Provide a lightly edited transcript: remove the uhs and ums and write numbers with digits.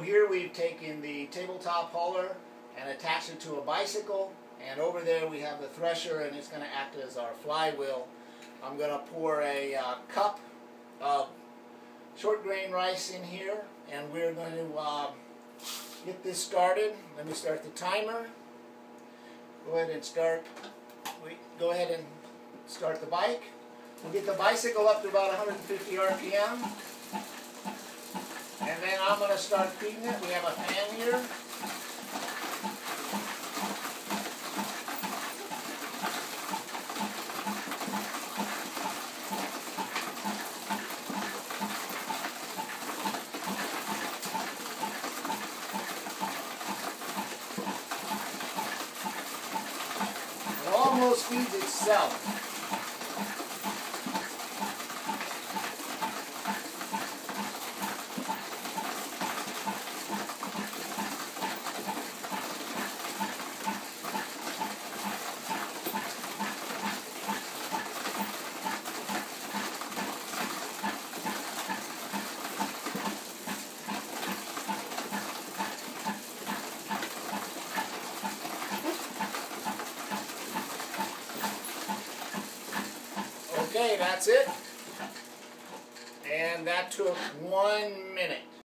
here we've taken the tabletop hauler and attached it to a bicycle, and over there we have the thresher, and it's going to act as our flywheel. I'm going to pour a cup of short grain rice in here, and we're going to get this started. Let me start the timer. Go ahead and start. The bike. We'll get the bicycle up to about 150 RPM. And then I'm going to start feeding it. We have a fan here. It almost feeds itself. Okay, that's it. And that took 1 minute.